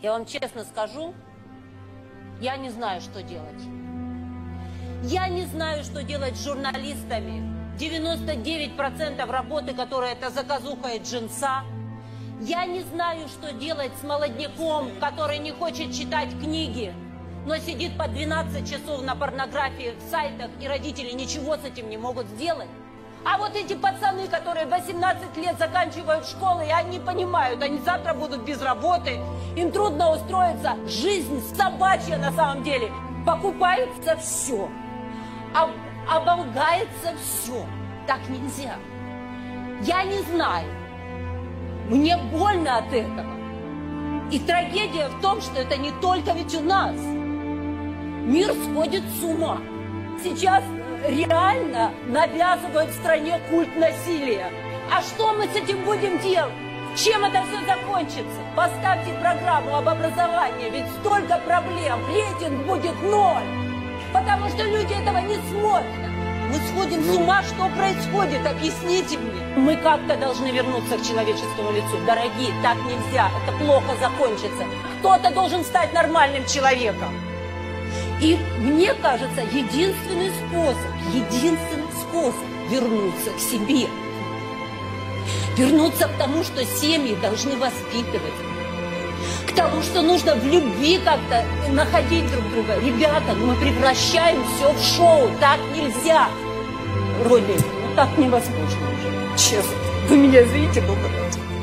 Я вам честно скажу, я не знаю, что делать. Я не знаю, что делать с журналистами. 99% работы, которая это заказуха и джинса. Я не знаю, что делать с молодняком, который не хочет читать книги, но сидит по 12 часов на порнографии в сайтах, и родители ничего с этим не могут сделать. А вот эти пацаны, которые 18 лет заканчивают школу, и они понимают, они завтра будут без работы, им трудно устроиться, жизнь собачья на самом деле. Покупается все, оболгается все. Так нельзя. Я не знаю. Мне больно от этого. И трагедия в том, что это не только ведь у нас. Мир сходит с ума. Сейчас реально навязывают в стране культ насилия. А что мы с этим будем делать? Чем это все закончится? Поставьте программу об образовании, ведь столько проблем. Рейтинг будет 0. Потому что люди этого не смотрят. Мы сходим с ума, что происходит? Объясните мне. Мы как-то должны вернуться к человеческому лицу. Дорогие, так нельзя, это плохо закончится. Кто-то должен стать нормальным человеком. И мне кажется, единственный способ вернуться к себе. Вернуться к тому, что семьи должны воспитывать. К тому, что нужно в любви как-то находить друг друга. Ребята, мы превращаем все в шоу. Так нельзя. Роли, так невозможно уже. Честно. Вы меня извините, но...